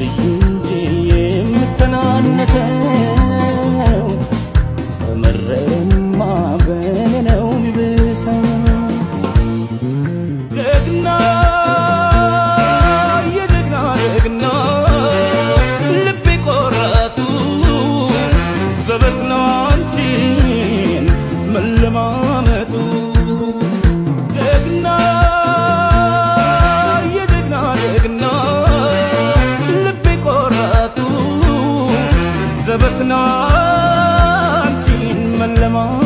እንጂ የምተናነሰው ተመረረማ በኔ ነው የሚብሰው ጀግና የጀግና ጀግና ልቤ ቆራጡ ዘበት ነው አንቺን መለማመጡ ጀግና የጀግና ጀግና ልቤ ቆራጡ ዘበት ነው አንቺን መለማመጡ